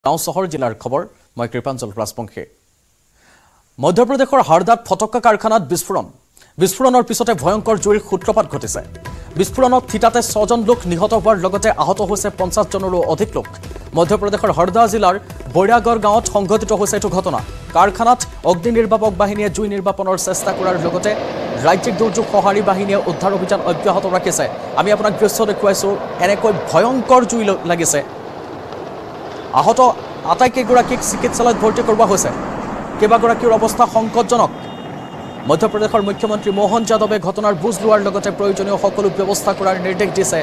গাঁও চহৰ জিলাৰ খবৰ মই কৃপাঞ্জল ৰাজবংশী মধ্যপ্ৰদেশৰ হাৰদাত ফটকা কাৰখানাত বিস্ফোৰণৰ পিছতে ভয়ংকৰ জুইৰ সূত্ৰপাত ঘটিছে বিস্ফোৰণত থিতাতে 6 জন লোক নিহত হোৱাৰ লগতে আহত হৈছে 50 জনৰো অধিক লোক মধ্যপ্ৰদেশৰ হাৰদা জিলাৰ বৈৰাগড় গাঁৱত সংঘটিত হৈছে এই ঘটনা কাৰখানাত অগ্নিনিৰ্বাপক বাহিনীয়ে জুই নিৰ্বাপনৰ চেষ্টা কৰাৰ লগতে ৰাজ্যিক দুৰ্যোগ সঁহাৰি বাহিনীয়ে উদ্ধাৰ অভিযান অব্যাহত ৰাখিছে আমি আপোনাক দৃশ্য দেখুৱাইছো এনেকৈ ভয়ংকৰ জুই লাগিছে আহত আটাইকেইগৰাকীক চিকিৎসালয়ত ভৰ্তি কৰোৱা হৈছে কেইবাগৰাকীৰ অৱস্থা সংকটজনক মধ্যপ্ৰদেশৰ মুখ্যমন্ত্ৰী মোহন যাদৱে ঘটনাৰ বুজ লোৱাৰ লগতে প্ৰয়োজনীয় সকলো ব্যৱস্থা কৰাৰ নিৰ্দেশ দিছে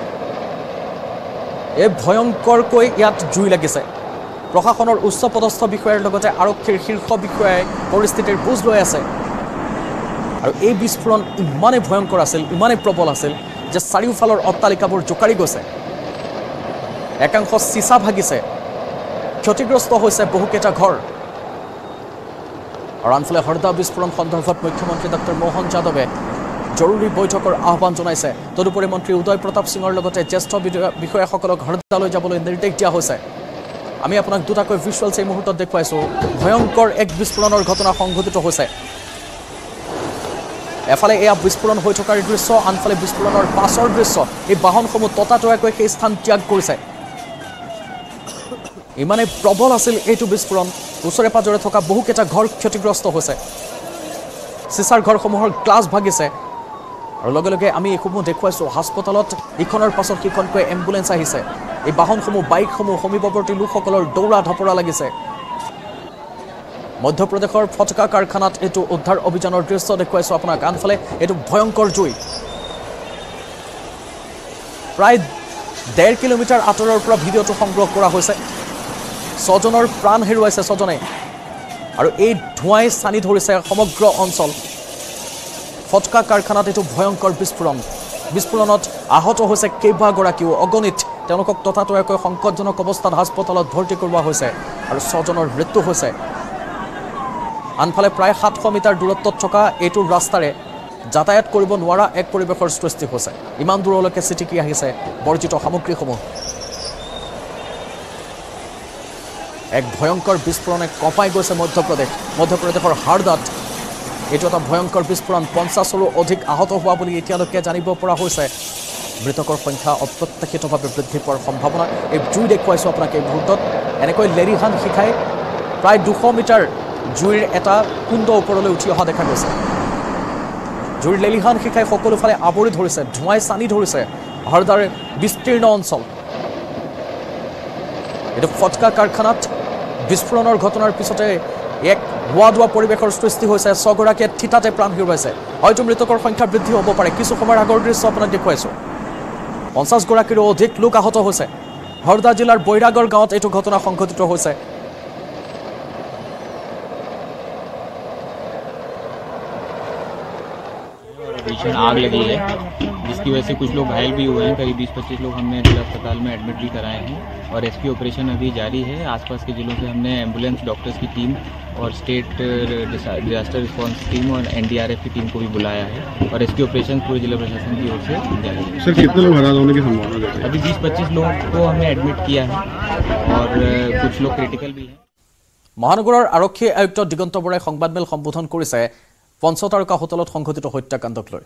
এই ভয়ংকৰকৈ ইয়াত জুই লাগিছে প্ৰশাসনৰ উচ্চ পদস্থ বিষয়াৰ লগতে আৰক্ষীৰ শীৰ্ষ বিষয়াই পৰিস্থিতিৰ বুজ লৈ আছে আৰু এই বিস্ফোৰণ ইমানে ভয়ংকৰ আছিল ইমানে প্ৰবল আছিল যে চাৰিওফালৰ অট্টালিকাবোৰ জোকাৰি গৈছে একাংশ চিছা ভাগিছে ক্ষতিগ্ৰস্ত হৈছে বহুকেইটা ঘৰ আৰু আনফালে হৰদা বিস্ফোৰণ সন্দৰ্ভত মুখ্যমন্ত্ৰী ডক্টৰ মোহন যাদৱে জৰুৰী বৈঠকৰ আহ্বান জনাইছে তদুপৰি মন্ত্ৰী উদয় প্ৰতাপ সিঙৰ লগতে জ্যেষ্ঠ বিষয়াসকলক হৰদালৈ যাবলৈ নিৰ্দেশ দিয়া হৈছে আমি আপোনাক দুটাকৈ ভিজুৱেলছ এই মুহূৰ্তত দেখুৱাইছো ভয়ংকৰ এক বিস্ফোৰণৰ ঘটনা সংঘটিত হৈছে এফালে এয়া বিস্ফোৰণ হৈ থকাৰ দৃশ্য আনফালে বিস্ফোৰণৰ পাছৰ দৃশ্য এই বাহনসমূহ ততাতৈয়াকৈ সেই স্থান ত্যাগ কৰিছে ইমানে প্ৰবল আছিল এইটো বিস্ফোৰণ ওচৰে পাজৰে থকা বহুকেইটা ঘৰ ক্ষতিগ্ৰস্ত হৈছে চিছাৰ ঘৰসমূহৰ গ্লাছ ভাগিছে আৰু লগে লগে আমি এইসমূহ দেখুৱাইছো হাস্পতালত ইখনৰ পাছত সিখনকৈ এম্বুলেন্স আহিছে এই বাহনসমূহ বাইকসমূহ সমীপৱৰ্তী লোকসকলৰ দৌৰা ধপৰা লাগিছে মধ্যপ্ৰদেশৰ ফটকা কাৰখানাত এইটো উদ্ধাৰ অভিযানৰ দৃশ্য দেখুৱাইছো আপোনাক আনফালে এইটো ভয়ংকৰ জুই প্ৰায় 1.5 কিলোমিটাৰ আঁতৰৰ পৰা ভিডিঅ'টো সংগ্ৰহ কৰা হৈছে 6 জনৰ প্ৰাণ হেৰুৱাইছে 6 জনে আৰু এই ধোঁৱাই সানি ধৰিছে সমগ্ৰ অঞ্চল ফটকা কাৰখানাত এইটো ভয়ংকৰ বিস্ফোৰণত আহত হৈছে কেইবাগৰাকীও অগণিত তেওঁলোকক ততাতৈয়াকৈ সংকটজনক অৱস্থাত হাস্পতালত ভৰ্তি কৰোৱা হৈছে আৰু 6 জনৰ মৃত্যু হৈছে আনফালে প্ৰায় 700 মিটাৰ দূৰত্বত থকা এইটো ৰাস্তাৰে যাতায়াত কৰিব নোৱাৰা এক পৰিৱেশৰ সৃষ্টি হৈছে ইমান দূৰলৈকে চিটিকি আহিছে বৰ্জিত সামগ্ৰীসমূহ এক ভয়ংকৰ বিস্ফোৰণে কঁপাই গৈছে মধ্যপ্ৰদেশৰ হাৰদাত এইটো এটা ভয়ংকৰ বিস্ফোৰণ 50ৰো অধিক আহত হোৱা বুলি এতিয়ালৈকে জানিব পৰা হৈছে মৃতকৰ সংখ্যা অপ্ৰত্যাশিতভাৱে বৃদ্ধি পোৱাৰ সম্ভাৱনা এই জুই দেখুৱাইছো আপোনাক এই মুহূৰ্তত এনেকৈ লেৰিহান শিখাই প্ৰায় 200 মিটাৰ জুইৰ এটা কুণ্ড ওপৰলৈ উঠি অহা দেখা গৈছে জুইৰ লেৰিহান শিখাই সকলোফালে আৱৰি ধৰিছে ধোঁৱাই সানি ধৰিছে হাৰদাৰ বিস্তীৰ্ণ অঞ্চল এইটো ফটকা কাৰখানাত বিস্ফোৰণৰ ঘটনাৰ পিছতে এক হোৱা পৰিৱেশৰ সৃষ্টি হৈছে 6 গৰাকীয়ে থিতাতে প্ৰাণ হেৰুৱাইছে হয়তো মৃতকৰ সংখ্যা বৃদ্ধি হ'ব পাৰে কিছু সময়ৰ আগৰ দৃশ্য আপোনাক দেখুৱাইছো 50 গৰাকীৰো অধিক লোক আহত হৈছে হৰদা জিলাৰ বৈৰাগড় গাঁৱত এইটো ঘটনা সংঘটিত হৈছে भीषण आग लगी है जिसकी वजह से कुछ लोग घायल भी हुए हैं करीब 20-25 लोग हमने जिला अस्पताल में एडमिट भी कराए हैं और रेस्क्यू ऑपरेशन अभी जारी है आसपास के जिलों से हमने एम्बुलेंस डॉक्टर्स की टीम और स्टेट डिजास्टर रिस्पांस टीम और एनडीआरएफ की टीम को भी बुलाया है और रेस्क्यू ऑपरेशन पूरे जिला प्रशासन की ओर से जारी है सर कितने लोग हताहत होने की संभावना है अभी 20-25 लोगों को हमने एडमिट किया है और कुछ लोग क्रिटिकल भी हैं মহানগৰৰ আৰক্ষী আয়ুক্ত দিগন্ত বৰাই সংবাদমেল সম্বোধন কৰিছে পঞ্চতাৰকা হোটেলত সংঘটিত হত্যাকাণ্ডক লৈ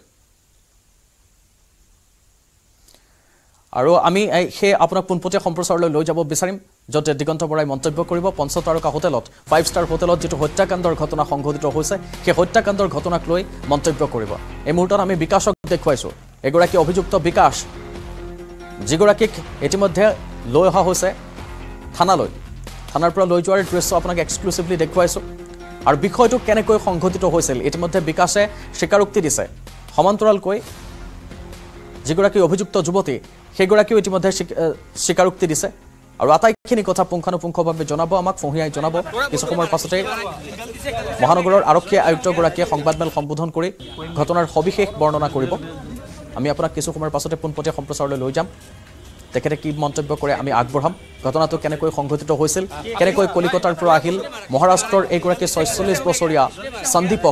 আৰু আমি সেই আপোনাক পোনপটীয়া সম্প্ৰচাৰলৈ লৈ যাব বিচাৰিম যতে দিগন্ত বৰাই মন্তব্য কৰিব পঞ্চতাৰকা হোটেলত 5 ষ্টাৰ হোটেলত যেটো হত্যাকাণ্ডৰ ঘটনা সংঘটিত হৈছে সেই হত্যাকাণ্ডৰ ঘটনাক লৈ মন্তব্য কৰিব এই মুহূৰ্তত আমি বিকাশক দেখুৱাইছো এগৰাকী অভিযুক্ত বিকাশ যিগৰাকীক ইতিমধ্যে লৈ অহা হৈছে থানাৰ পৰা লৈ যোৱাৰ দৃশ্য আপোনাক এক্সক্লুসিভলি দেখুৱাইছো আৰু বিষয়টো কেনেকৈ সংঘটিত হৈছিল ইতিমধ্যে বিকাশে স্বীকাৰোক্তি দিছে সমান্তৰালকৈ যিগৰাকী অভিযুক্ত যুৱতী সেইগৰাকীও ইতিমধ্যে স্বীকাৰোক্তি দিছে আৰু আটাইখিনি কথা পুংখানুপুংখভাৱে জনাব আমাক ফহিয়াই জনাব কিছু সময়ৰ পাছতে মহানগৰৰ আৰক্ষী আয়ুক্তগৰাকীয়ে সংবাদমেল সম্বোধন কৰি ঘটনাৰ সবিশেষ বৰ্ণনা কৰিব আমি আপোনাক কিছু সময়ৰ পাছতে পোনপটীয়া সম্প্ৰচাৰলৈ লৈ যাম তেখেতে কি মন্তব্য কৰে আমি আগবঢ়াম ঘটনাটো কেনেকৈ সংঘটিত হৈছিল কেনেকৈ কলিকতাৰ পৰা আহিল মহাৰাষ্ট্ৰৰ এইগৰাকী 46 বছৰীয়া সন্দীপক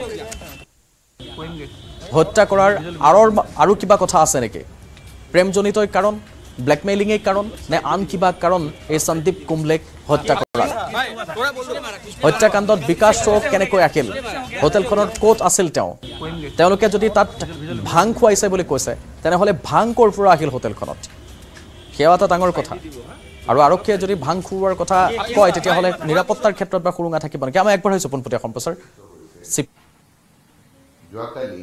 হত্যা কৰাৰ আৰু কিবা কথা আছে নেকি প্ৰেমজনিত কাৰণ ব্ল্যাকমেইলিং এর কারণ না আন কিবা কারণ এই সন্দীপ কুমলেক হত্যা কৰা হত্যাকাণ্ডত বিকাশ চৌক কেনেকৈ আহিল হোটেলখনত ক'ত আছিল তেওঁলোকে যদি তাত ভাং খুৱাইছে বুলি কৈছে তেনেহ'লে ভাং ক'ৰ পৰা আহিল হোটেলখনত সেয়া এটা ডাঙৰ কথা আৰু আৰক্ষীয়ে যদি ভাং খুওৱাৰ কথা কয় তেতিয়াহ'লে নিৰাপত্তাৰ ক্ষেত্ৰত বা সুৰুঙা থাকিব নেকি আমি একবাৰ হৈছোঁ পোনপটীয়া সম্প্ৰচাৰ যোৱাকালি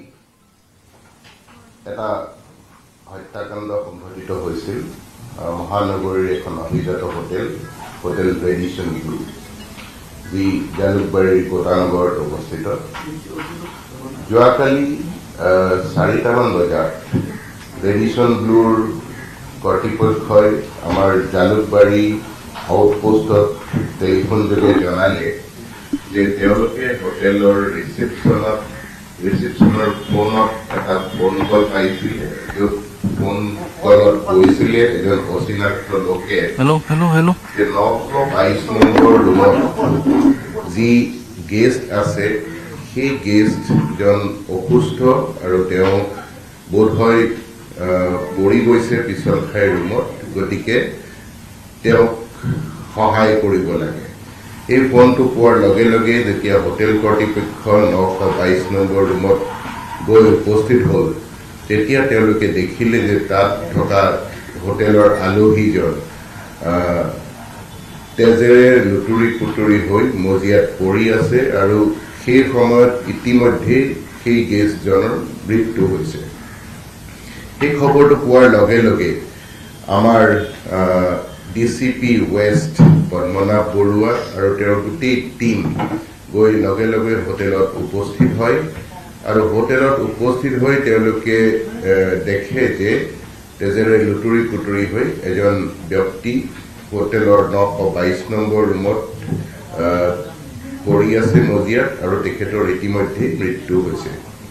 এটা হত্যাকাণ্ড সংঘটিত হৈছিল মহানগৰীৰ এখন অভিজাত হোটেল ৰেডিশ্যন ব্লু যি জালুকবাৰীৰ কোটানগৰত অৱস্থিত যোৱাকালি 4টামান বজাত ৰেডিশ্যন ব্লুৰ কৰ্তৃপক্ষই আমাৰ জালুকবাৰী আউটপোষ্টত টেলিফোনযোগে জনালে যে তেওঁলোকে হোটেলৰ ৰিচিপশ্যনৰ ফোনত এটা ফোন কল পাইছিলে য'ত ফোন কলত কৈছিলে এজন অচিনাক্ত লোকে যে 922 নম্বৰ ৰুমত যি গেষ্ট আছে সেই গেষ্টজন অসুস্থ আৰু তেওঁ বোধহয় পৰি গৈছে পিছল খাই ৰুমত গতিকে তেওঁক সহায় কৰিব লাগে এই ফোনটো পোৱাৰ লগে লগে যেতিয়া হোটেল কৰ্তৃপক্ষ 922 নম্বৰ ৰুমত গৈ উপস্থিত হ'ল তেতিয়া তেওঁলোকে দেখিলে যে তাত থকা হোটেলৰ আলহীজন তেজেৰে লুটুৰি পুটুৰি হৈ মজিয়াত পৰি আছে আৰু সেই সময়ত ইতিমধ্যে সেই গেষ্টজনৰ মৃত্যু হৈছে এই খবৰটো পোৱাৰ লগে লগে আমাৰ DCP ৱেষ্ট পদ্মনাভ বৰুৱা আৰু তেওঁৰ গোটেই টীম গৈ লগে লগে হোটেলত উপস্থিত হয় আৰু হোটেলত উপস্থিত হৈ তেওঁলোকে দেখে যে তেজেৰে লুটুৰি পুটুৰি হৈ এজন ব্যক্তি হোটেলৰ 922 নম্বৰ ৰুমত পৰি আছে মজিয়াত আৰু তেখেতৰ ইতিমধ্যে মৃত্যু হৈছে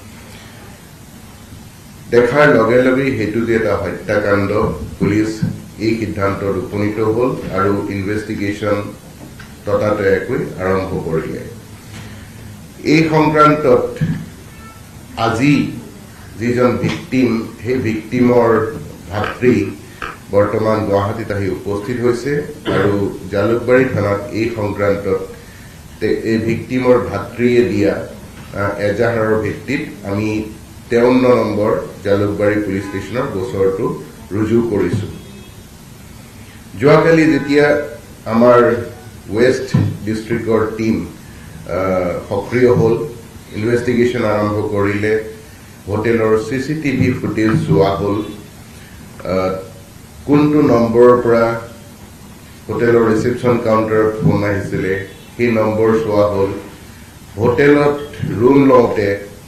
দেখাৰ লগে লগে হেতু যে এটা হত্যাকাণ্ড পুলিচ এই সিদ্ধান্তত উপনীত হ'ল আৰু ইনভেষ্টিগেশ্যন ততাতয়াকৈ আৰম্ভ কৰিলে এই সংক্ৰান্তত আজি যিজন ভিক্টিম সেই ভিক্টিমৰ ভাতৃ বৰ্তমান গুৱাহাটীত আহি উপস্থিত হৈছে আৰু জালুকবাৰী থানাত এই সংক্ৰান্তত এই ভিক্টিমৰ ভাতৃয়ে দিয়া এজাহাৰৰ ভিত্তিত আমি 53 নম্বৰ জালুকবাৰী পুলিচ ষ্টেচনৰ গোচৰটো ৰুজু কৰিছোঁ যোৱাকালি যেতিয়া আমাৰ ৱেষ্ট ডিষ্ট্ৰিক্টৰ টীম সক্ৰিয় হ'ল ইনভেষ্টিগেশ্যন আৰম্ভ কৰিলে হোটেলৰ CCTV ফুটেজ চোৱা হ'ল কোনটো নম্বৰৰ পৰা হোটেলৰ ৰিচেপশ্যন কাউণ্টাৰত ফোন আহিছিলে সেই নম্বৰ চোৱা হ'ল হোটেলত ৰুম লওঁতে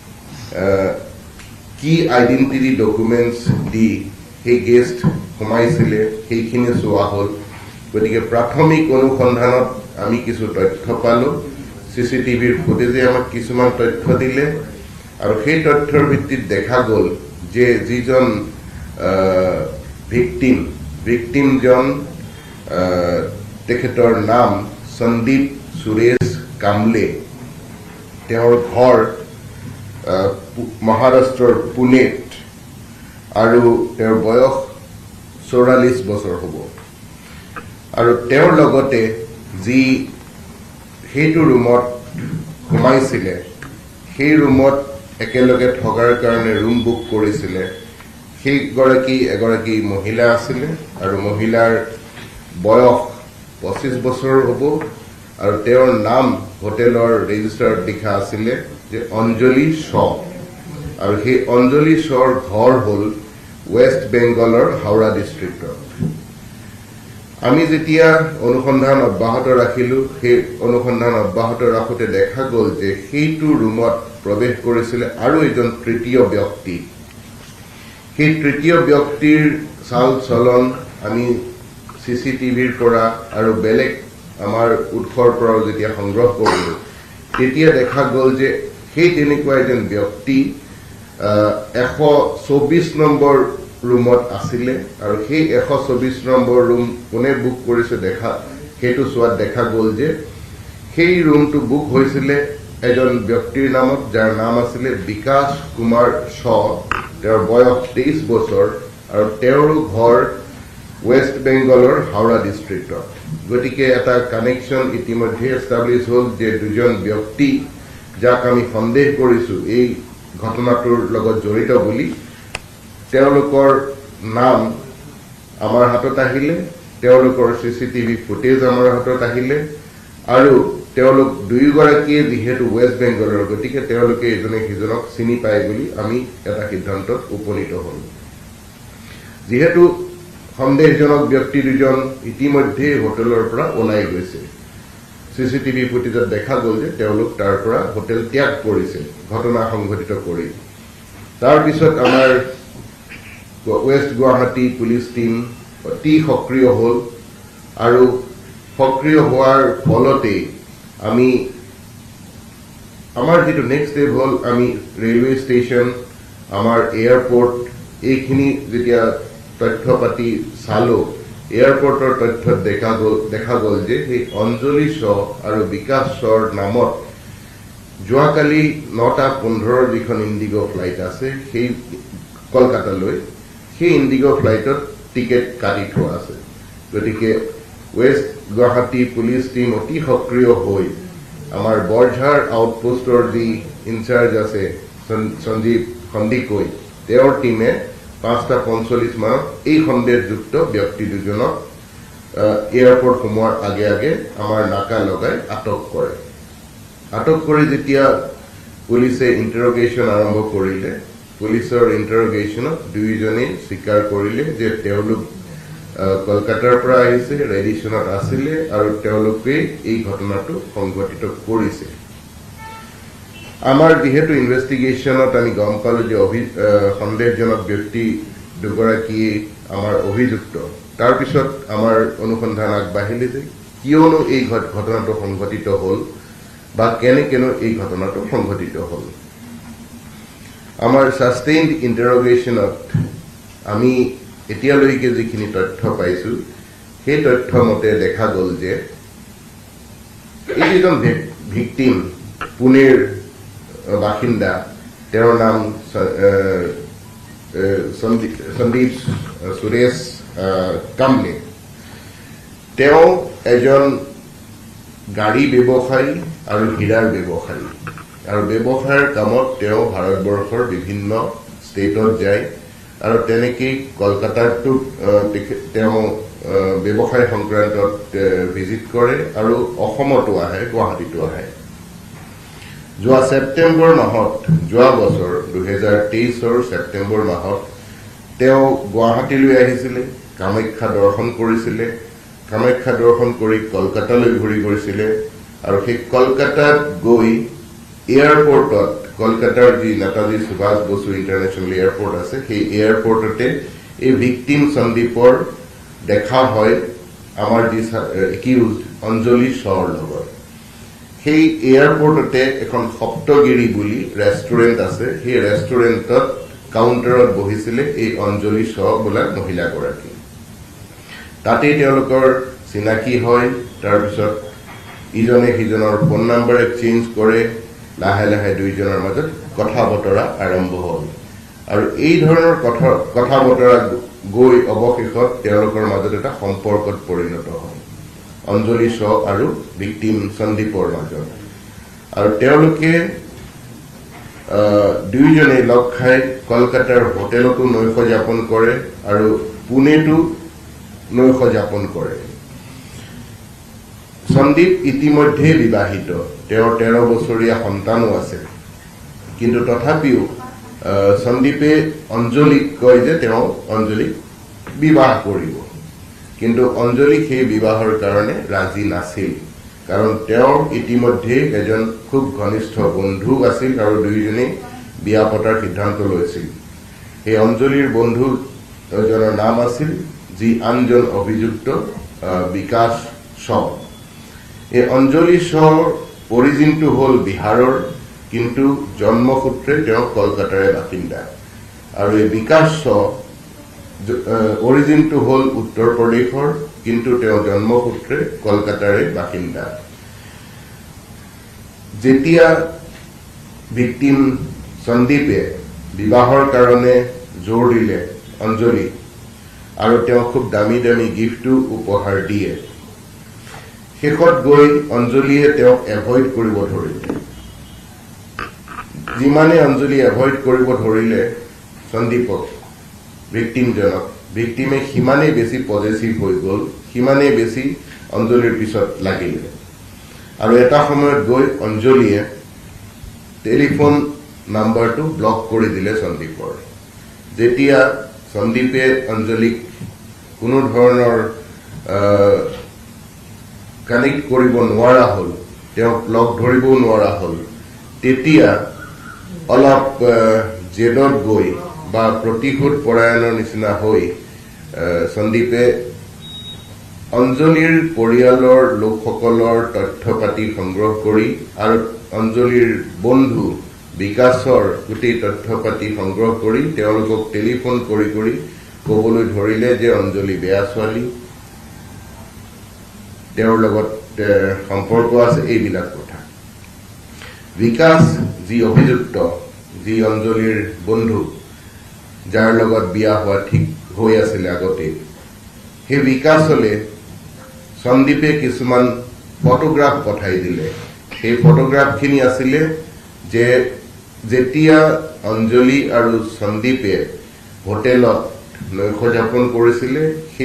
কি আইডেণ্টিটি ডকুমেণ্টছ দি সেই গেষ্ট সোমাইছিলে সেইখিনি চোৱা হ'ল গতিকে প্ৰাথমিক অনুসন্ধানত আমি কিছু তথ্য পালোঁ CCTVৰ ফুটেজে আমাক কিছুমান তথ্য দিলে আৰু সেই তথ্যৰ ভিত্তিত দেখা গ'ল যে যিজন ভিক্টিমজন তেখেতৰ নাম সন্দীপ সুৰেশ কামলে তেওঁৰ ঘৰ মহাৰাষ্ট্ৰৰ পুনেত আৰু তেওঁৰ বয়স 44 বছৰ হ'ব আৰু তেওঁৰ লগতে যি সেইটো ৰুমত সোমাইছিলে সেই ৰুমত একেলগে থকাৰ কাৰণে ৰুম বুক কৰিছিলে এগৰাকী মহিলা আছিলে আৰু মহিলাৰ বয়স 25 বছৰ হ'ব আৰু তেওঁৰ নাম হোটেলৰ ৰেজিষ্টাৰত লিখা আছিলে যে অঞ্জলি শ্ব আৰু সেই অঞ্জলি শ্বৰ ঘৰ হ'ল ৱেষ্ট বেংগলৰ হাওৰা ডিষ্ট্ৰিক্টত আমি যেতিয়া অনুসন্ধান অব্যাহত ৰাখিলোঁ সেই অনুসন্ধান অব্যাহত ৰাখোঁতে দেখা গ'ল যে সেইটো ৰুমত প্ৰৱেশ কৰিছিলে আৰু এজন তৃতীয় ব্যক্তি সেই তৃতীয় ব্যক্তিৰ চাল চলন আমি CCTVৰ পৰা আৰু বেলেগ আমাৰ উৎসৰ পৰাও যেতিয়া সংগ্ৰহ কৰিলোঁ তেতিয়া দেখা গ'ল যে সেই তেনেকুৱা এজন ব্যক্তি 124 নম্বৰ ৰুমত আছিলে আৰু সেই 124 নম্বৰ ৰুম কোনে বুক কৰিছে সেইটো চোৱাত দেখা গ'ল যে সেই ৰুমটো বুক হৈছিলে এজন ব্যক্তিৰ নামত যাৰ নাম আছিলে বিকাশ কুমাৰ শ্ব তেওঁৰ বয়স 23 বছৰ আৰু তেওঁৰ ঘৰ ৱেষ্ট বেংগলৰ হাওৰা ডিষ্ট্ৰিক্টত গতিকে এটা কানেকশ্যন ইতিমধ্যে এষ্টাব্লিছ হ'ল যে দুজন ব্যক্তি যাক আমি সন্দেহ কৰিছোঁ এই ঘটনাটোৰ লগত জড়িত বুলি তেওঁলোকৰ নাম আমাৰ হাতত আহিলে তেওঁলোকৰ চিচিটিভি ফুটেজ আমাৰ হাতত আহিলে আৰু তেওঁলোক দুয়োগৰাকীয়ে যিহেতু ৱেষ্ট বেংগলৰ গতিকে তেওঁলোকে এজনে সিজনক চিনি পায় বুলি আমি এটা সিদ্ধান্তত উপনীত হল যিহেতু সন্দেহজনক ব্যক্তি দুজন ইতিমধ্যে হোটেলৰ পৰা ওলাই গৈছে চিচিটিভি ফুটেজত দেখা গ'ল যে তেওঁলোক তাৰ পৰা হোটেল ত্যাগ কৰিছে ঘটনা সংঘটিত কৰি তাৰ পিছত আমাৰ ৱেষ্ট গুৱাহাটী পুলিচ টিম অতি সক্ৰিয় হ'ল আৰু সক্ৰিয় হোৱাৰ ফলতে আমি আমাৰ যেটো নেক্সট স্টেপ হ'ল আমি ৰেলৱে ষ্টেচন আমাৰ এয়াৰপোৰ্ট এইখিনি যেতিয়া তথ্য পাতি চালো এয়াৰপোৰ্টৰ তথ্যত দেখা গ'ল যে এই অঞ্জলি শ আৰু বিকাশ শৰ নামত যোৱাকালি 9:15 যিখন ইণ্ডিগো ফ্লাইট আছে সেই কলকাতালৈ সেই ইণ্ডিগো ফ্লাইটত টিকেট কাটি থোৱা আছে গতিকে ৱেষ্ট গুৱাহাটী পুলিচ টিম অতি সক্ৰিয় হৈ আমাৰ বৰঝাৰ আউটপোষ্টৰ যি ইনচাৰ্জ আছে সঞ্জীৱ খণ্ডিকৈ তেওঁৰ টিমে 5:45 মানত এই সন্দেহযুক্ত ব্যক্তি দুজনক এয়াৰপোৰ্ট সোমোৱাৰ আগে আগে আমাৰ নাকা লগাই আটক কৰে আটক কৰি যেতিয়া পুলিচে ইণ্টাৰোগেশ্যন আৰম্ভ কৰিলে পুলিচৰ ইণ্টাৰোগেশ্যনত দুইজনে স্বীকাৰ কৰিলে যে তেওঁলোক কলকাতাৰ পৰা আহিছে ৰেডিশ্যনত আছিলে আৰু তেওঁলোকে এই ঘটনাটো সংঘটিত কৰিছে আমাৰ যেহেতু ইনভেষ্টিগেশ্যনত আমি গম পালো যে সন্দেহজনক ব্যক্তি দুগৰাকী আমাৰ অভিযুক্ত তাৰ পিছত আমাৰ অনুসন্ধান আগবাঢ়িলে যে কিয়নো এই ঘটনাটো সংঘটিত হ'ল বা কেনে এই ঘটনাটো সংঘটিত হ'ল আমাৰ সাস্টেইনড ইণ্টাৰোগেশ্যনত আমি এতিয়ালৈকে যিখিনি তথ্য পাইছো সেই তথ্য মতে দেখা গ'ল যে এইজন ভিকটিম পুনেৰ বাসিন্দা তেওঁৰ নাম সন্দীপ সুৰেশ কামলে তেওঁ এজন গাড়ী ব্যৱসায়ী আৰু হীৰাৰ ব্যৱসায়ী আৰু ব্যৱসায়ৰ কামত তেওঁ ভাৰতবৰ্ষৰ বিভিন্ন ষ্টেটত যায় আৰু তেনেকৈ কলকাতাতো তেওঁ ব্যৱসায় সংক্ৰান্তত ভিজিট কৰে আৰু অসমতো আহে গুৱাহাটীতো আহে যোৱা সেপ্টেম্বৰ মাহত যোৱা বছৰ 2023ৰ সেপ্টেম্বৰ মাহত তেওঁ গুৱাহাটীলৈ আহিছিলে কামাখ্যা দৰ্শন কৰিছিলে কামাখ্যা দৰ্শন কৰি কলকাতালৈ ঘূৰি গৈছিলে আৰু সেই কলকাতাত গৈ এয়াৰপোৰ্টত কলকাতাৰ যি নেতাজী সুভাষ বসু ইণ্টাৰনেশ্যনেল এয়াৰপোৰ্ট আছে সেই এয়াৰপোৰ্টতে এই ভিকটিম সন্দীপৰ দেখা হয় আমাৰ যি একিউজড অঞ্জলি শৰ লগত সেই এয়াৰপোৰ্টতে এখন সপ্তগিৰি বুলি ৰেষ্টুৰেণ্ট আছে সেই ৰেষ্টুৰেণ্টত কাউণ্টাৰত বহিছিলে এই অঞ্জলি শ বোলা মহিলাগৰাকী তাতেই তেওঁলোকৰ চিনাকি হয় তাৰপিছত ইজনে সিজনৰ ফোন নম্বৰ এক্সচেঞ্জ কৰে লাহে লাহে দুইজনৰ মাজত কথা বতৰা আৰম্ভ হ'ল আৰু এই ধৰণৰ কথা বতৰা গৈ অৱশেষত তেওঁলোকৰ মাজত এটা সম্পৰ্কত পৰিণত হয় অঞ্জলি শ আৰু ভিকটিম সন্দীপৰ মাজত আৰু তেওঁলোকে দুইজনে লগ খাই কলকাতাৰ হোটেলতো নৈশ যাপন কৰে আৰু পুনেতো নৈশ যাপন কৰে সন্দীপ ইতিমধ্যে বিবাহিত তেওঁৰ 13 বছৰীয়া সন্তানো আছে কিন্তু তথাপিও সন্দীপে অঞ্জলিক কয় যে তেওঁ অঞ্জলিক বিবাহ কৰিব কিন্তু অঞ্জলি সেই বিবাহৰ কাৰণে ৰাজি নাছিল কাৰণ তেওঁৰ ইতিমধ্যে এজন খুব ঘনিষ্ঠ বন্ধু আছিল আৰু দুইজনে বিয়া পতাৰ সিদ্ধান্ত লৈছিল এই অঞ্জলিৰ বন্ধু এজনৰ নাম আছিল যি আনজন অভিযুক্ত বিকাশ শ এই অঞ্জলি শৰ অৰিজিনটো হ'ল বিহাৰৰ কিন্তু জন্মসূত্ৰে তেওঁ কলকাতাৰে বাসিন্দা আৰু এই বিকাশ শ অৰিজিনটো হ'ল উত্তৰ প্ৰদেশৰ কিন্তু তেওঁ জন্মসূত্ৰে কলকাতাৰে বাসিন্দা যেতিয়া ভিকটিম সন্দীপে বিবাহৰ কাৰণে জোৰ দিলে অঞ্জলি আৰু তেওঁ খুব দামী দামী গিফ্টো উপহাৰ দিয়ে শেষত গৈ অঞ্জলিয়ে তেওঁক এভয়েড কৰিব ধৰিলে যিমানে অঞ্জলি এভয়েড কৰিব ধৰিলে সন্দীপক ভিক্টিমজনক ভিক্টিমে সিমানেই বেছি পজেচিভ হৈ গ'ল সিমানেই বেছি অঞ্জলিৰ পিছত লাগিলে আৰু এটা সময়ত গৈ অঞ্জলিয়ে টেলিফোন নাম্বাৰটো ব্লক কৰি দিলে সন্দীপৰ যেতিয়া সন্দীপে অঞ্জলিক কোনো ধৰণৰ কানেক্ট কৰিব নোৱাৰা হ'ল তেওঁ ব্লক ধৰিবও নোৱাৰা হ'ল তেতিয়া অলপ জেদত গৈ বা প্ৰতিশোধ পৰায়ণৰ নিচিনা হৈ সন্দীপে অঞ্জলিৰ পৰিয়ালৰ লোকসকলৰ তথ্য পাতি সংগ্ৰহ কৰি আৰু অঞ্জলিৰ বন্ধু বিকাশৰ গোটেই তথ্য পাতি সংগ্ৰহ কৰি তেওঁলোকক টেলিফোন কৰি কৰি ক'বলৈ ধৰিলে যে অঞ্জলি বেয়া ছোৱালী তেওঁৰ লগত সম্পৰ্ক আছে এইবিলাক কথা বিকাশ যি অভিযুক্ত যি অঞ্জলিৰ বন্ধু যাৰ লগত বিয়া হোৱা ঠিক হৈ আছিল আগতে সেই বিকাশলে সন্দীপে কিছুমান ফটোগ্ৰাফ পঠাই দিলে সেই ফটোগ্ৰাফখিনি আছিলে যে যেতিয়া অঞ্জলি আৰু সন্দীপে হোটেলত নৈশযাপন কৰিছিলে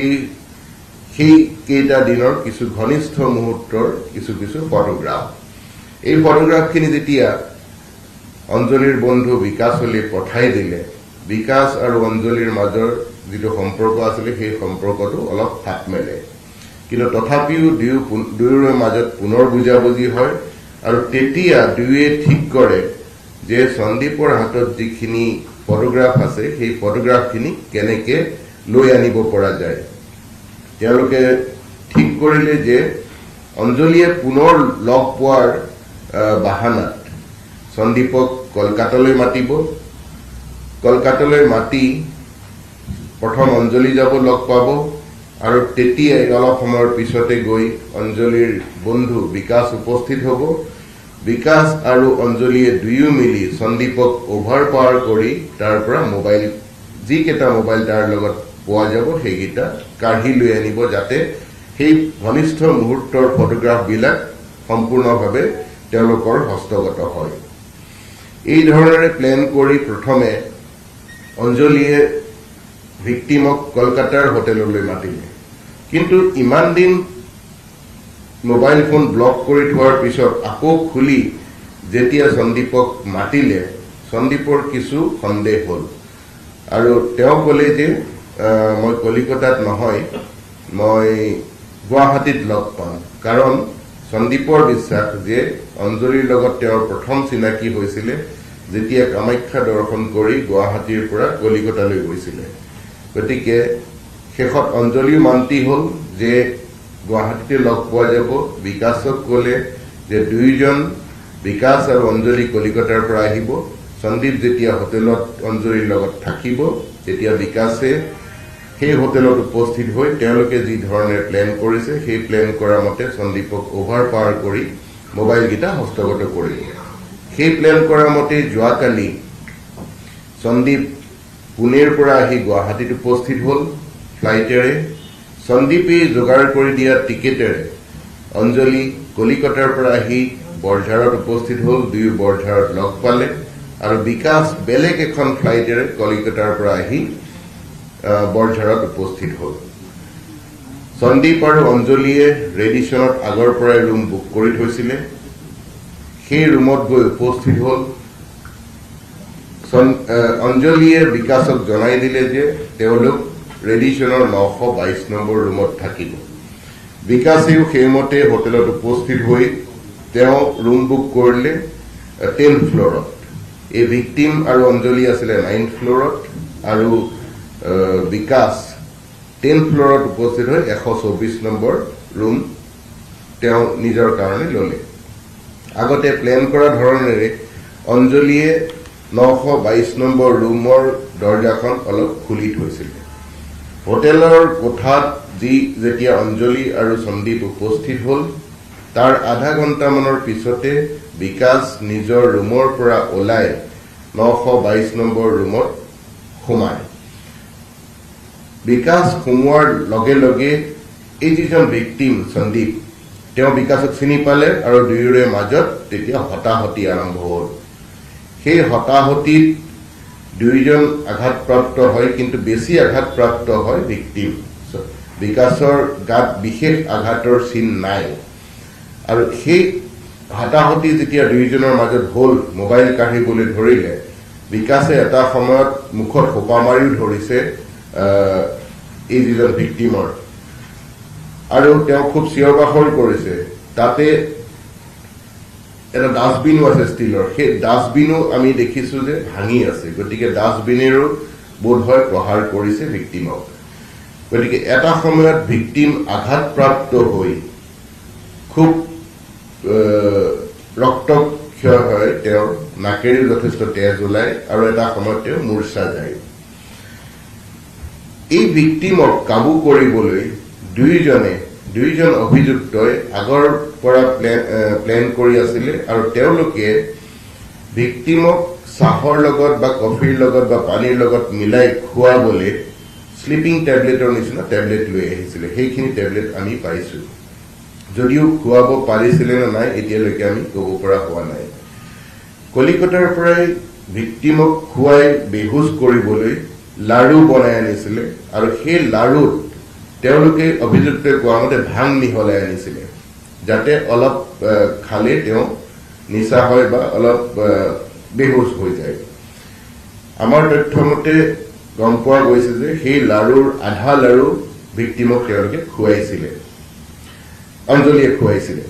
সেই কেইটা দিনৰ কিছু ঘনিষ্ঠ মুহূৰ্তৰ কিছু কিছু ফটোগ্ৰাফ এই ফটোগ্ৰাফখিনি যেতিয়া অঞ্জলিৰ বন্ধু বিকাশলৈ পঠাই দিলে বিকাশ আৰু অঞ্জলিৰ মাজৰ যিটো সম্পৰ্ক আছিলে সেই সম্পৰ্কটো অলপ ফাট মেলে কিন্তু তথাপিও দুয়োৰে মাজত পুনৰ বুজাবুজি হয় আৰু তেতিয়া দুয়ে ঠিক কৰে যে সন্দীপৰ হাতত যিখিনি ফটোগ্ৰাফ আছে সেই ফটোগ্ৰাফখিনি কেনেকে লৈ আনিব পৰা যায় তেওঁলোকে ঠিক কৰিলে যে অঞ্জলিয়ে পুনৰ লগ পোৱাৰ বাহানাত সন্দীপক কলকাতালৈ মাতিব কলকাতালৈ মাতি প্ৰথম অঞ্জলি যাব লগ পাব আৰু তেতিয়াই অলপ সময়ৰ পিছতে গৈ অঞ্জলিৰ বন্ধু বিকাশ উপস্থিত হ'ব বিকাশ আৰু অঞ্জলিয়ে দুয়ো মিলি সন্দীপক অভাৰ পাৱাৰ কৰি তাৰ পৰা মোবাইল যিকেইটা মোবাইল তাৰ লগত পোৱা যাব সেইকেইটা কাঢ়ি লৈ আনিব যাতে সেই ঘনিষ্ঠ মুহূৰ্তৰ ফটোগ্ৰাফবিলাক সম্পূৰ্ণভাৱে তেওঁলোকৰ হস্তগত হয় এই ধৰণেৰে প্লেন কৰি প্ৰথমে অঞ্জলিয়ে ভিক্টিমক কলকাতাৰ হোটেললৈ মাতিলে কিন্তু ইমান দিন মোবাইল ফোন ব্লক কৰি থোৱাৰ পিছত আকৌ খুলি যেতিয়া সন্দীপক মাতিলে সন্দীপৰ কিছু সন্দেহ হ'ল আৰু তেওঁ ক'লে যে মই কলিকতাত নহয় মই গুৱাহাটীত লগ পাম কাৰণ সন্দীপৰ বিশ্বাস যে অঞ্জলিৰ লগত তেওঁৰ প্ৰথম চিনাকি হৈছিলে যেতিয়া কামাখ্যা দৰ্শন কৰি গুৱাহাটীৰ পৰা কলিকতালৈ গৈছিলে গতিকে শেষত অঞ্জলিও মান্তি হ'ল যে গুৱাহাটীতে লগ পোৱা যাব বিকাশক ক'লে যে দুইজন বিকাশ আৰু অঞ্জলি কলিকতাৰ পৰা আহিব সন্দীপ যেতিয়া হোটেলত অঞ্জলিৰ লগত থাকিব তেতিয়া বিকাশে সেই হোটেলত উপস্থিত হৈ তেওঁলোকে যি ধৰণে প্লেন কৰিছে সেই প্লেন কৰা মতে সন্দীপক অভাৰ পাৱাৰ কৰি মোবাইলকেইটা হস্তগত কৰিলে সেই প্লেন কৰা মতে যোৱাকালি সন্দীপ পুনেৰ পৰা আহি গুৱাহাটীত উপস্থিত হ'ল ফ্লাইটেৰে সন্দীপে যোগাৰ কৰি দিয়া টিকেটেৰে অঞ্জলি কলিকতাৰ পৰা আহি বৰঝাৰত উপস্থিত হ'ল দুয়ো বৰঝাৰত লগ পালে আৰু বিকাশ বেলেগ এখন ফ্লাইটেৰে কলিকতাৰ পৰা আহি বৰঝাৰত উপস্থিত হ'ল সন্দীপ আৰু অঞ্জলিয়ে ৰেডিশ্যনত আগৰ পৰাই ৰুম বুক কৰি থৈছিলে সেই ৰুমত গৈ উপস্থিত হ'ল অঞ্জলিয়ে বিকাশক জনাই দিলে যে তেওঁলোক ৰেডিশ্যনৰ 922 নম্বৰ ৰুমত থাকিব বিকাশেও সেইমতে হোটেলত উপস্থিত হৈ তেওঁ ৰুম বুক কৰিলে 10th ফ্ল'ৰত এই ভিক্টিম আৰু অঞ্জলি আছিলে 9th ফ্ল'ৰত আৰু বিকাশ 10th ফ্ল'ৰত উপস্থিত হৈ 124 নম্বৰ ৰুম তেওঁ নিজৰ কাৰণে ল'লে আগতে প্লেন কৰা ধৰণেৰে অঞ্জলিয়ে 922 নম্বৰ ৰুমৰ দৰ্জাখন অলপ খুলি থৈছিল হোটেলৰ কোঠাত যেতিয়া অঞ্জলি আৰু সন্দীপ উপস্থিত হ'ল তাৰ আধা ঘণ্টামানৰ পিছতে বিকাশ নিজৰ ৰুমৰ পৰা ওলাই 922 নম্বৰ ৰুমত সোমায় বিকাশ সোমোৱাৰ লগে লগে এই যিজন ভিক্টিম সন্দীপ তেওঁ বিকাশক চিনি পালে আৰু দুয়োৰে মাজত তেতিয়া হতাহতি আৰম্ভ হ'ল সেই হতাহতিত দুইজন আঘাতপ্ৰাপ্ত হয় কিন্তু বেছি আঘাতপ্ৰাপ্ত হয় ভিক্টিম বিকাশৰ গাত বিশেষ আঘাতৰ চিন নাই আৰু সেই হতাহতি যেতিয়া দুইজনৰ মাজত হ'ল মোবাইল কাঢ়িবলৈ ধৰিলে বিকাশে এটা সময়ত মুখত খোপা মাৰিও ধৰিছে এই যিজন ভিক্টিমৰ আৰু তেওঁ খুব চিঞৰ বাখৰ কৰিছে তাতে এটা ডাষ্টবিনো আছে ষ্টিলৰ সেই ডাষ্টবিনো আমি দেখিছো যে ভাঙি আছে গতিকে ডাষ্টবিনেৰো বোধ হয় প্ৰহাৰ কৰিছে ভিক্টিমক গতিকে এটা সময়ত ভিক্টিম আঘাতপ্ৰাপ্ত হৈ খুব ৰক্তক্ষয় হয় তেওঁৰ নাকেৰে যথেষ্ট তেজ ওলায় আৰু এটা সময়ত তেওঁ মূৰ্ছা যায় এই ভিক্টিমক কাবু কৰিবলৈ দুইজন অভিযুক্তই আগৰ পৰা প্লেন কৰি আছিলে আৰু তেওঁলোকে ভিক্টিমক চাহৰ লগত বা কফিৰ লগত বা পানীৰ লগত মিলাই খুৱাবলৈ স্লিপিং টেবলেটৰ নিচিনা টেবলেট লৈ আহিছিলে সেইখিনি টেবলেট আমি পাইছো যদিও খুৱাব পাৰিছিলে নে নাই এতিয়ালৈকে আমি ক'ব পৰা হোৱা নাই কলিকতাৰ পৰাই ভিক্টিমক খুৱাই বেহুচ কৰিবলৈ লাড়ু বনাই আনিছিলে আৰু সেই লাড়ুত তেওঁলোকে অভিযুক্তই কোৱা মতে ভাং মিহলাই আনিছিলে যাতে অলপ খালে তেওঁ নিচা হয় বা অলপ বেহুচ হৈ যায় আমাৰ তথ্য মতে গম পোৱা গৈছে যে সেই লাড়ুৰ আধা লাড়ু ভিক্টিমক তেওঁলোকে খুৱাইছিলে অঞ্জলিয়ে খুৱাইছিলে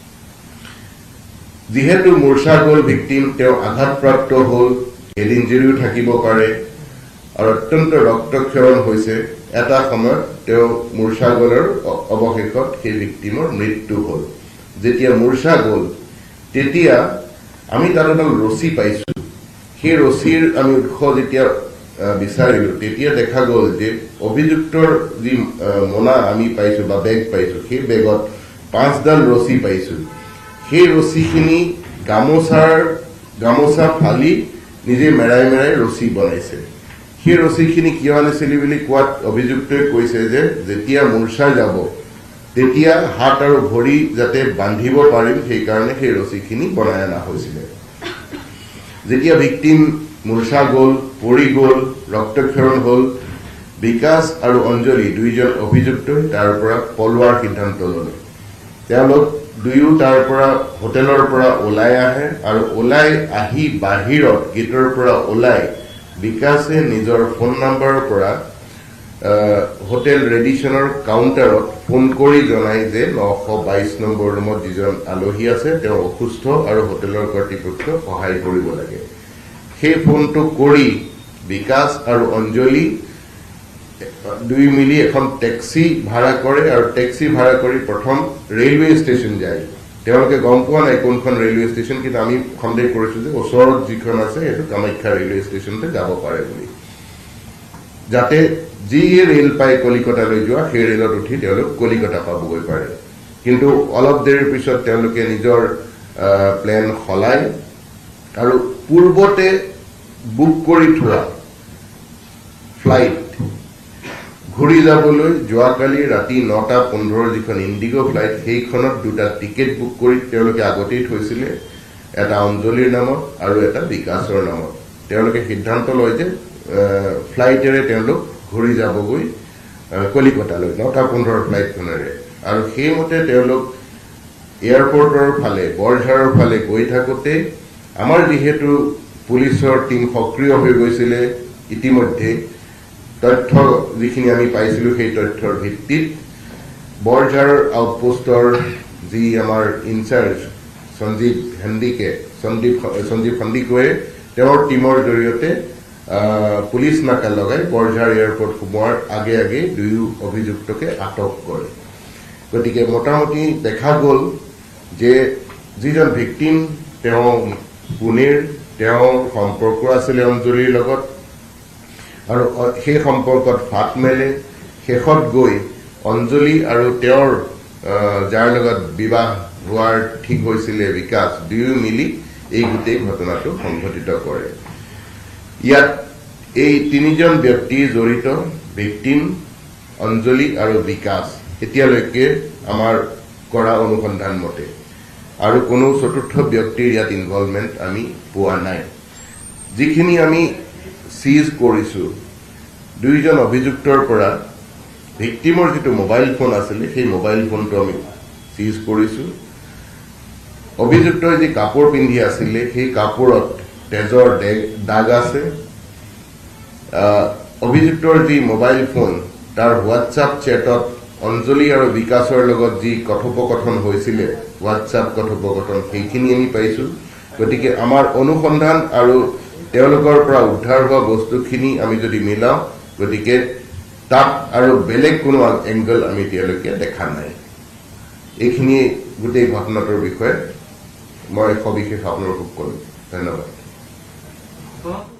যিহেতু মূৰ্ছা গ'ল ভিক্টিম তেওঁ আঘাতপ্ৰাপ্ত হ'ল হেড ইঞ্জুৰিও থাকিব পাৰে আৰু অত্যন্ত ৰক্তক্ষৰণ হৈছে এটা সময়ত তেওঁ মূৰ্ছা গ'লৰ অৱশেষত সেই ভিক্টিমৰ মৃত্যু হ'ল যেতিয়া মূৰ্ছা গ'ল তেতিয়া আমি তাত এডাল ৰছী পাইছো সেই ৰছীৰ আমি উৎস যেতিয়া বিচাৰিলো তেতিয়া দেখা গ'ল যে অভিযুক্তৰ যি মোনা আমি পাইছো বা বেগ পাইছো সেই বেগত 5ডাল ৰছী পাইছো সেই ৰছীখিনি গামোচা ফালি নিজে মেৰাই মেৰাই ৰছী বনাইছে সেই ৰছীখিনি কিয় আনিছিলে বুলি কোৱাত অভিযুক্তই কৈছে যে যেতিয়া মূৰ্ছা যাব তেতিয়া হাত আৰু ভৰি যাতে বান্ধিব পাৰিম সেইকাৰণে সেই ৰছীখিনি বনাই অনা হৈছিলে যেতিয়া ভিক্টিম মূৰ্ছা গ'ল পৰি গ'ল ৰক্তক্ষৰণ হ'ল বিকাশ আৰু অঞ্জলি দুইজন অভিযুক্তই তাৰ পৰা পলোৱাৰ সিদ্ধান্ত ল'লে তেওঁলোক দুয়ো তাৰ পৰা হোটেলৰ পৰা ওলাই আহে আৰু ওলাই আহি বাহিৰত গেটৰ পৰা ওলাই বিকাশে নিজৰ ফোন নম্বৰৰ পৰা হোটেল ৰেডিশ্যনৰ কাউণ্টাৰত ফোন কৰি জনাই যে 922 নম্বৰ ৰুমত যিজন আলহী আছে তেওঁ অসুস্থ আৰু হোটেলৰ কৰ্তৃপক্ষক সহায় কৰিব লাগে সেই ফোনটো কৰি বিকাশ আৰু অঞ্জলি দুই মিলি এখন টেক্সি ভাড়া কৰে আৰু টেক্সি ভাড়া কৰি প্ৰথম ৰেলৱে ষ্টেচন যায় তেওঁলোকে গম পোৱা নাই কোনখন ৰেলৱে ষ্টেচন কিন্তু আমি সন্দেহ কৰিছো যে ওচৰত যিখন আছে সেইটো কামাখ্যা ৰেলৱে ষ্টেচনতে যাব পাৰে বুলি যাতে যি ৰেল পায় কলিকতালৈ যোৱা সেই ৰেলত উঠি তেওঁলোক কলিকতা পাবগৈ পাৰে কিন্তু অলপ দেৰিৰ পিছত তেওঁলোকে নিজৰ প্লেন সলাই আৰু পূৰ্বতে বুক কৰি থোৱা ফ্লাইট ঘূৰি যাবলৈ যোৱাকালি ৰাতি 9:15 যিখন ইণ্ডিগো ফ্লাইট সেইখনত দুটা টিকেট বুক কৰি তেওঁলোকে আগতেই থৈছিলে এটা অঞ্জলিৰ নামত আৰু এটা বিকাশৰ নামত তেওঁলোকে সিদ্ধান্ত লয় যে ফ্লাইটেৰে তেওঁলোক ঘূৰি যাবগৈ কলিকতালৈ 9:15 ফ্লাইটখনেৰে আৰু সেইমতে তেওঁলোক এয়াৰপৰ্টৰ ফালে বৰঝাৰৰ ফালে গৈ থাকোঁতে আমাৰ যিহেতু পুলিচৰ টীম সক্ৰিয় হৈ গৈছিলে ইতিমধ্যে তথ্য যিখিনি আমি পাইছিলো সেই তথ্যৰ ভিত্তিত বৰঝাৰ আউটপোষ্টৰ যি আমাৰ ইনচাৰ্জ সঞ্জীৱ সন্দিকৈয়ে তেওঁৰ টীমৰ জৰিয়তে পুলিচ নাকা লগাই বৰঝাৰ এয়াৰপৰ্ট সোমোৱাৰ আগে আগে দুয়ো অভিযুক্তকে আটক কৰে গতিকে মোটামুটি দেখা গ'ল যে যিজন ভিক্টিম তেওঁ পুনেৰ তেওঁৰ সম্পৰ্ক আছিলে অঞ্জলিৰ লগত আৰু সেই সম্পৰ্কত ফাট মেলে শেষত গৈ অঞ্জলি আৰু তেওঁৰ যাৰ লগত বিবাহ হোৱাৰ ঠিক হৈছিলে বিকাশ দুয়ো মিলি এই গোটেই ঘটনাটো সংঘটিত কৰে ইয়াত এই তিনিজন ব্যক্তি জড়িত ভিক্টিম অঞ্জলি আৰু বিকাশ এতিয়ালৈকে আমাৰ কৰা অনুসন্ধান মতে আৰু কোনো চতুৰ্থ ব্যক্তিৰ ইয়াত ইনভলভমেণ্ট আমি পোৱা নাই যিখিনি আমি সিজ কৰিছো দুইজন অভিযুক্তৰ পৰা ভিক্টিমৰ যেটো মোবাইল ফোন আছিল সেই মোবাইল ফোনটো আমি সিজ কৰিছো অভিযুক্তই যে কাপোৰ পিন্ধি আছিল সেই কাপোৰত তেজৰ দাগ আছে অভিযুক্তৰ যি মোবাইল ফোন তাৰ হোৱাটছআপ চেটত অঞ্জলি আৰু বিকাশৰ লগত যি কথোপকথন হৈছিল হোৱাটছআপ কথোপকথন সেইখিনি আমি পাইছো গতিকে আমাৰ অনুসন্ধান আৰু তেওঁলোকৰ পৰা উদ্ধাৰ হোৱা বস্তুখিনি আমি যদি মিলাও গতিকে তাত আৰু বেলেগ কোনো এংগল আমি এতিয়ালৈকে দেখা নাই এইখিনি গোটেই ঘটনাটোৰ বিষয়ে মই সবিশেষ আপোনালোকক ক'লো ধন্যবাদ